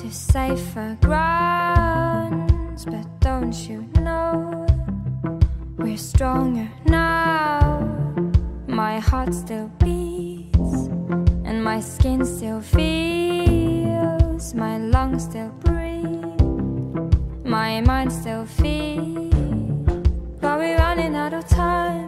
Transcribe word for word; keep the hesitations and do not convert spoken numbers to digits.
to safer grounds. But don't you know, we're stronger now. My heart still beats, and my skin still feels. My lungs still breathe, my mind still feels. But we're running out of time.